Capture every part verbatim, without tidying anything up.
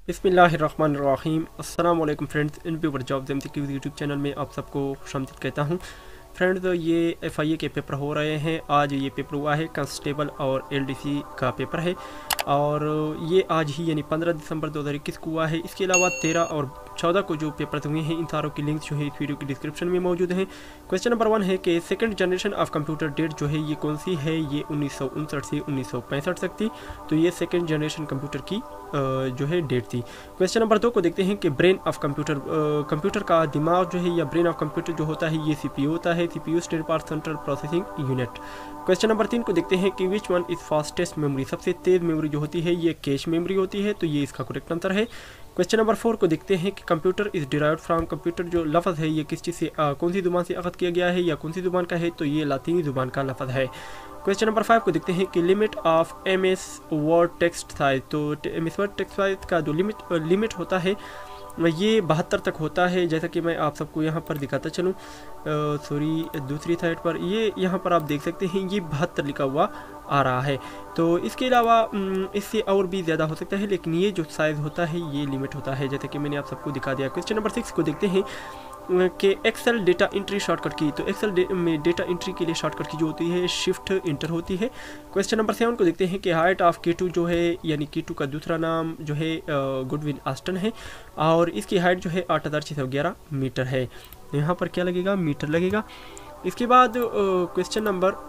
बिस्मिल्लाहिर्रहमानिर्रहीम। अस्सलाम वालेकुम friends, in paper jobs MCQs YouTube channel में आप सबको खुशामदीद कहता हूँ। फ्रेंड्स, ये एफ आई ए के पेपर हो रहे हैं। आज ये पेपर हुआ है, कांस्टेबल और एल डी सी का पेपर है और ये आज ही यानी पंद्रह दिसंबर दो हज़ार इक्कीस को हुआ है। इसके अलावा तेरह और चौदह को जो पेपर हुए हैं, इन सारों की लिंक्स जो है इस वीडियो की डिस्क्रिप्शन में मौजूद हैं। क्वेश्चन नंबर वन है कि second generation of computer date जो है ये कौन सी है। ये उन्नीस सौ उनसठ से उन्नीस सौ पैंसठ तक थी, तो ये सेकंड जनरेशन कंप्यूटर की जो है डेट थी। क्वेश्चन नंबर दो को देखते हैं कि ब्रेन ऑफ कंप्यूटर, कंप्यूटर का दिमाग जो है या ब्रेन ऑफ कंप्यूटर जो होता है ये सी पी यू होता है। C P U state part central processing unit. Question number तीन को देखते हैं कि which one is fastest memory, सबसे तेज मेमोरी जो होती है ये कैश मेमोरी होती है, तो ये इसका करेक्ट आंसर है। क्वेश्चन नंबर फोर को देखते हैं कि computer is derived from, computer जो लफ्ज़ है ये किस चीज़ से, आ, कौन सी जुबान से अखद किया गया है या कौन सी जुबान का है, तो ये लातीनी जुबान का लफ्ज़ है। क्वेश्चन नंबर फाइव को देखते हैं कि limit of M S Word text size, तो M S Word text size का जो लिमिट लिमिट होता है ये बहत्तर तक होता है। जैसा कि मैं आप सबको यहाँ पर दिखाता चलूँ, सॉरी दूसरी साइड पर ये यहाँ पर आप देख सकते हैं ये बहत्तर लिखा हुआ आ रहा है। तो इसके अलावा इससे और भी ज़्यादा हो सकता है, लेकिन ये जो साइज़ होता है ये लिमिट होता है, जैसा कि मैंने आप सबको दिखा दिया। क्वेश्चन नंबर सिक्स को देखते हैं कि एक्सेल डेटा एंट्री शॉर्टकट की, तो एक्सेल डे, में डेटा एंट्री के लिए शॉर्टकट की जो होती है शिफ्ट इंटर होती है। क्वेश्चन नंबर सेवन को देखते हैं कि हाइट ऑफ के टू जो है यानी के टू का दूसरा नाम जो है गुडविन आस्टन है और इसकी हाइट जो है आठ हज़ार छः सौ ग्यारह मीटर है। यहाँ पर क्या लगेगा, मीटर लगेगा। इसके बाद क्वेश्चन नंबर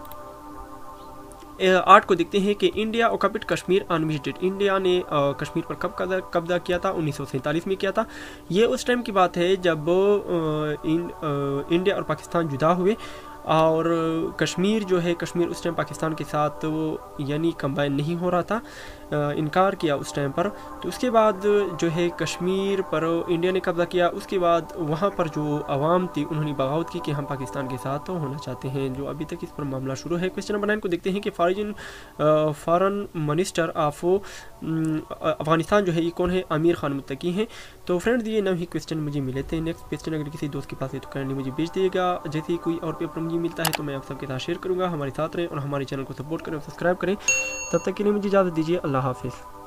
आठ को देखते हैं कि India occupied Kashmir on which date, India ने कश्मीर पर कब कब्जा किया था, उन्नीस सौ सैंतालीस में किया था। ये उस टाइम की बात है जब इन, इंडिया और पाकिस्तान जुदा हुए और कश्मीर जो है कश्मीर उस टाइम पाकिस्तान के साथ वो यानी कंबाइन नहीं हो रहा था, इनकार किया उस टाइम पर। तो उसके बाद जो है कश्मीर पर इंडिया ने कब्जा किया। उसके बाद वहाँ पर जो आवाम थी उन्होंने बगावत की कि हम पाकिस्तान के साथ होना चाहते हैं, जो अभी तक इस पर मामला शुरू है। क्वेश्चन नंबर नाइन को देखते हैं कि foreign foreign minister of Afghanistan जो है ये कौन है, आमिर खान मुत्तकी हैं। तो फ्रेंड्स, ये नौ ही क्वेश्चन मुझे मिले थे। नेक्स्ट क्वेश्चन अगर किसी दोस्त के पास है तो काइंडली मुझे भेज दिएगा। जैसे ही कोई और पेपर मुझे मिलता है तो मैं आप सबके साथ शेयर करूँगा। हमारे साथ रहें और हमारे चैनल को सपोर्ट करें और सब्सक्राइब करें। तब तक के लिए मुझे इजाज़त दीजिए। अल्लाह हाफिज़।